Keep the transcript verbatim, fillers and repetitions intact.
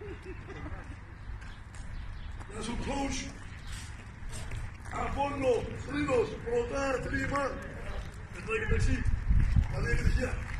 Να σου coach. Απόλλω, Τρίνος, πρωτά, τρίμα. Μετά και δεξί. Καλή επιτυχία.